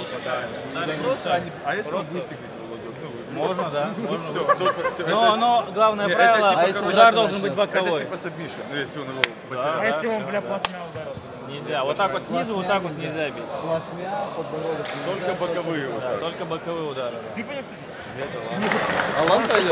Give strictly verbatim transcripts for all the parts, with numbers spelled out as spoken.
попадает. Просто, а если он выстегнет его? Можно, да. Можно. Все, только все. Но, но главное не, правило, это, типа, удар должен быть боковой. Это типа сабмишн, ну если он его потерял. Да, а если да, он, бля, да. плашмя ударил? Нельзя. Вот так вот снизу, вот так вот нельзя бить. Плашмя, подбородок. Только боковые Да, удары. только боковые удары. Ты понимаешь? Алан пойдет?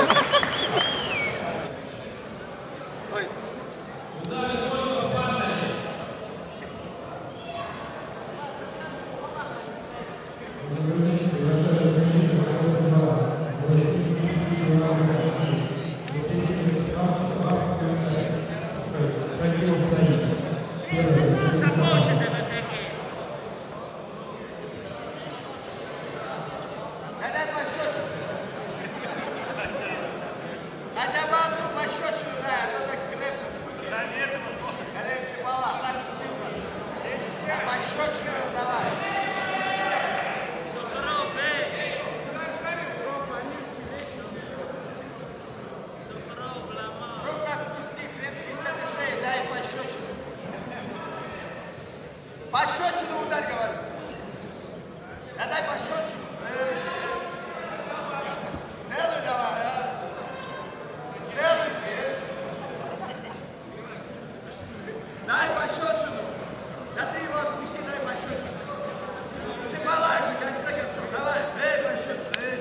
Пощечину ударь, говорю. Да дай пощечину. Делай давай, а. Делай здесь. Дай пощечину. Да ты его отпусти, дай пощечину. Чемпалайчик, как за концом. Давай, эй, пощечину, эй.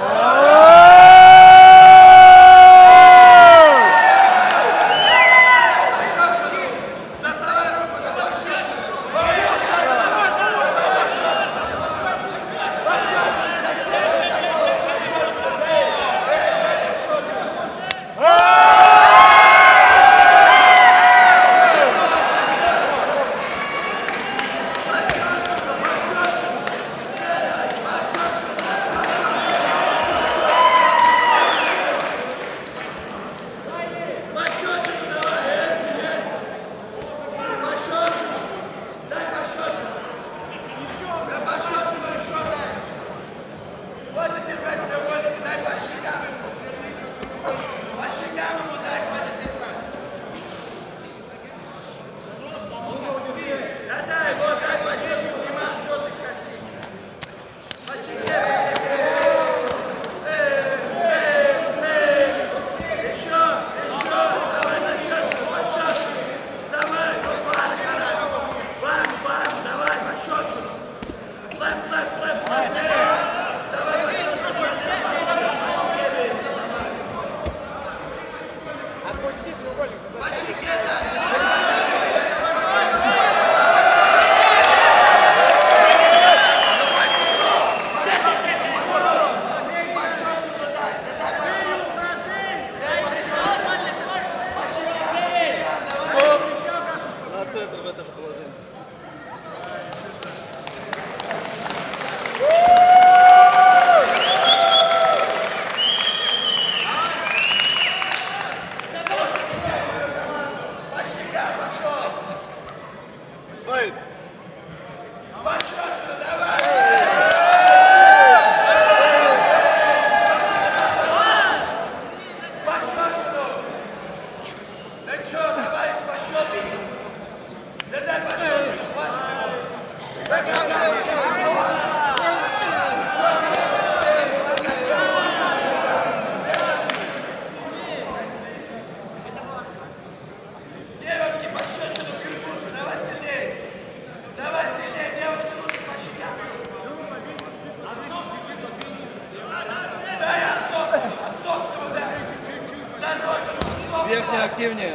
Верхняя активнее.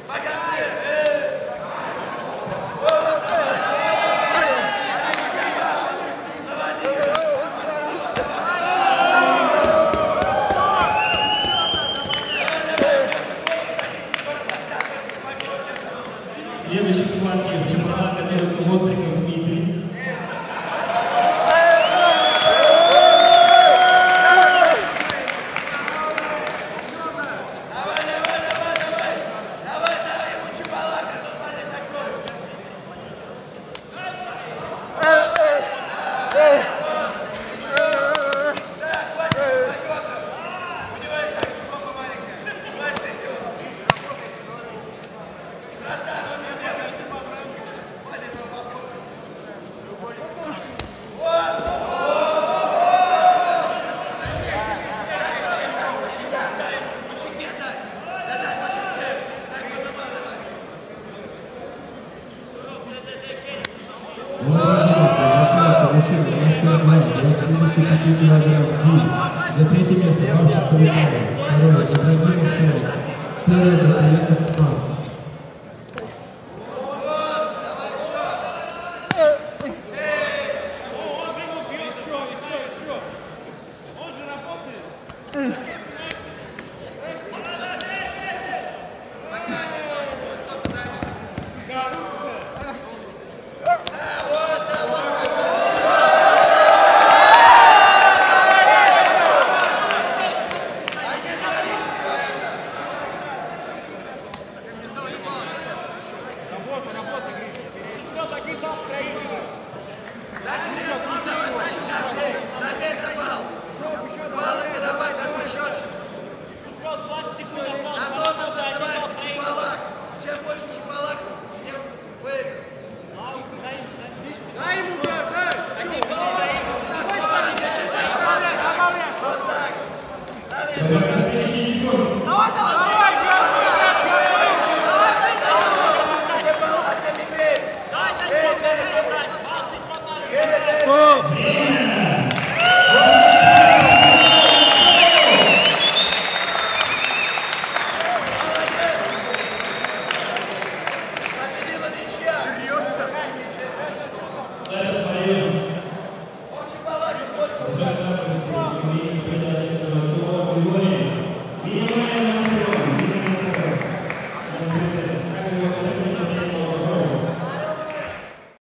Следующий чемпион чемпионата готовится Востриков Дмитрий. Давай, давай, давай, давай. Начинается мужчина, мастер восемьдесят пять килограмм гирь. За третье место Маршал Куликова. Второе Ибрагимов Саров. Первое Батиятов